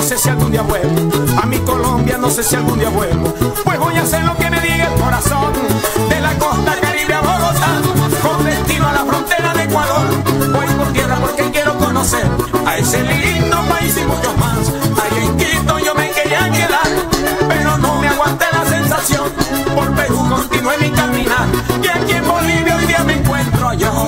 sé si algún día vuelvo. A mi Colombia no sé si algún día vuelvo. Pues voy a hacer lo que me diga el corazón. De la costa caribe a Bogotá, con destino a la frontera de Ecuador. Voy por tierra porque quiero conocer a ese lindo país y muchos más. Ahí en Quito yo me quería quedar, pero no me aguanté la sensación. Por Perú continué mi caminar, y aquí en Bolivia hoy día me encuentro yo.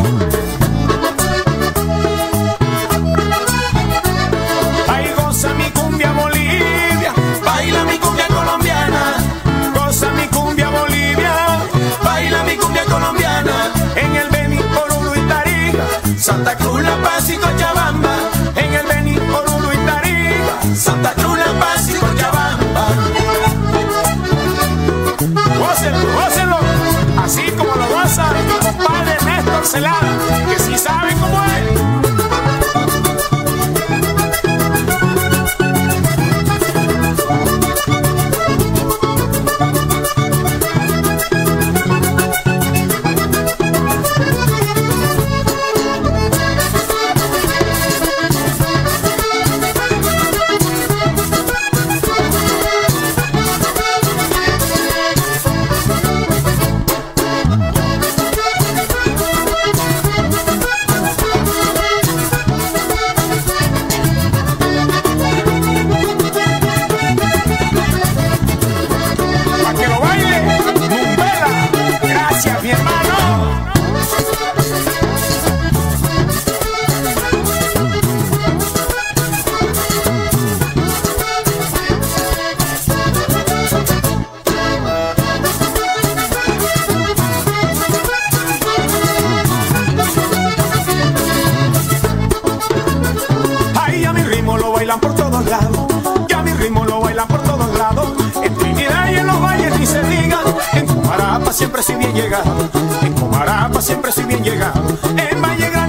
Ahí goza mi cumbia Bolivia, baila mi cumbia colombiana. Goza mi cumbia Bolivia, baila mi cumbia colombiana. En el Beni, Oruro y Tarija, Santa Cruz, La Paz y Cochabamba. En el Beni, Oruro y Tarija, Santa Cruz, La Paz y Cochabamba. Gócenlo, gócenlo, así como lo goza mi compadre Néstor Celada, que sí sabe cómo es. Por todos lados, ya mi ritmo lo bailan por todos lados. En Trinidad y en los valles ni se diga. En Comarapa siempre soy bien llegado. En Comarapa siempre soy bien llegado. En Valle Grande